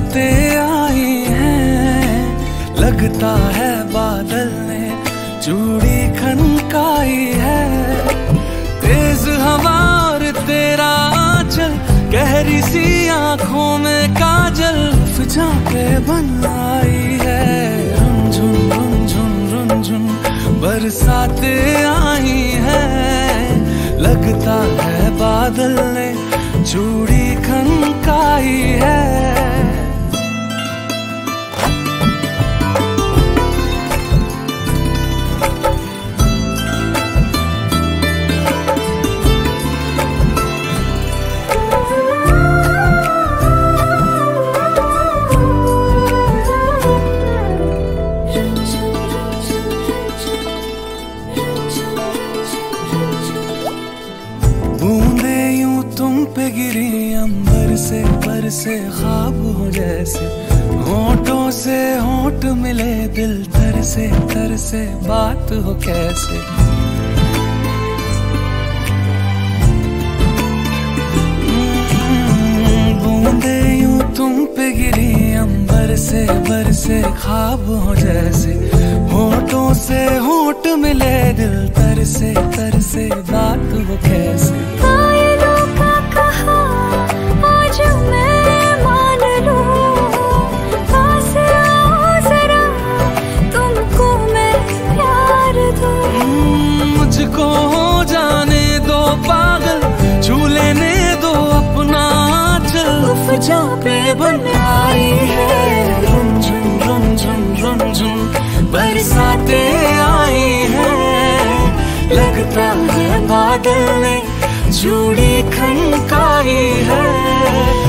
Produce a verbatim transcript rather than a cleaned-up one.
बरसातें आई हैं, लगता है बादल ने चूड़ी खनकाई है। तेज हवा और तेरा आंचल, गहरी सी आंखों में काजल, फिजा पे बन आई है। रुनझुन रुनझुन रुनझुन बरसातें आई हैं, लगता है बादल ने चूड़ी खनकाई है। बूंदे यूं तुम पे गिरी अंबर से, बरसे ख्वाब हो जैसे। होठों से होठ मिले, दिल तरसे तरसे, बात हो कैसे। बूंदे यूं तुम पे गिरी अंबर से, बरसे ख्वाब हो जैसे। होठों से होठ मिले, दिल तरसे तरसे, बात हो कैसे। कायलों का कहा आज मैं मान लूं, पास आओ जरा तुमको मैं प्यार दूं। मुझको हो जाने दो पागल, छू लेने दो अपना आंचल, फिजा पे बन आई है। रुनझुन रुनझुन रुनझुन बरसातें आई हैं, लगता है बादल ने चूड़ी खनकाई है।